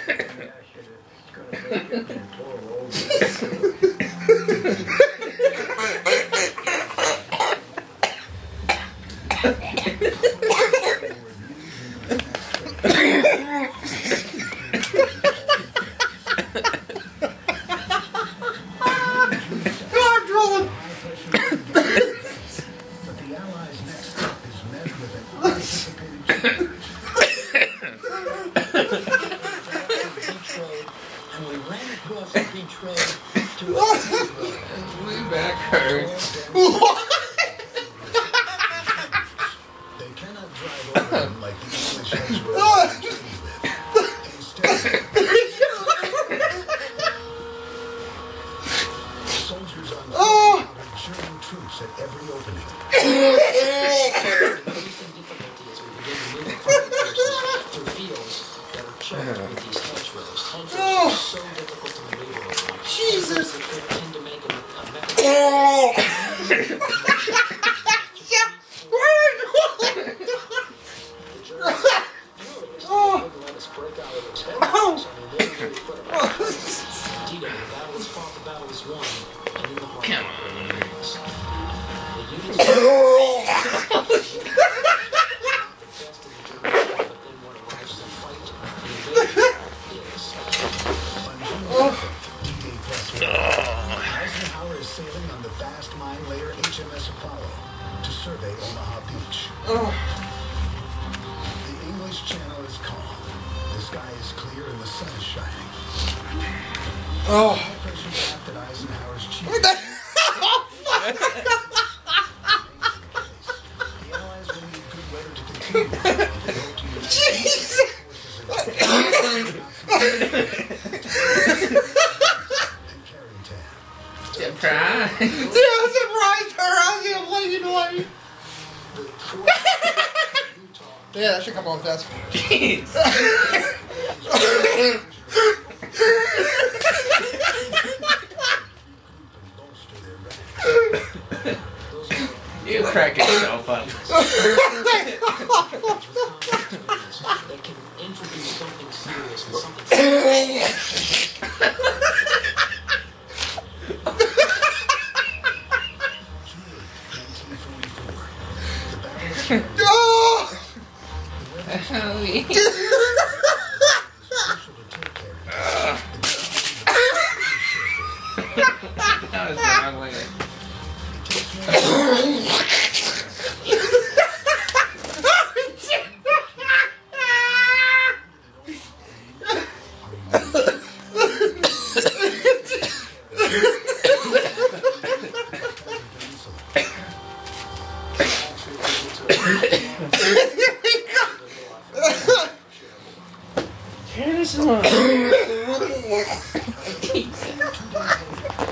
My back hurts. They cannot drive over him like the English hedgerows. Instead, soldiers on foot German troops at every opening. Jesus! Come on. Eisenhower is sailing on the vast mine layer HMS Apollo to survey Omaha Beach. The English Channel is calm. The sky is clear and the sun is shining. High pressure draft at Eisenhower's chief. What the The Allies will need good weather to continue. Jesus! Surprise! Yeah, surprise her! I can't believe you know. Yeah, that should come on fast. Jeez! You crack yourself up. They can introduce something serious and something That was the wrong way. Turn this on.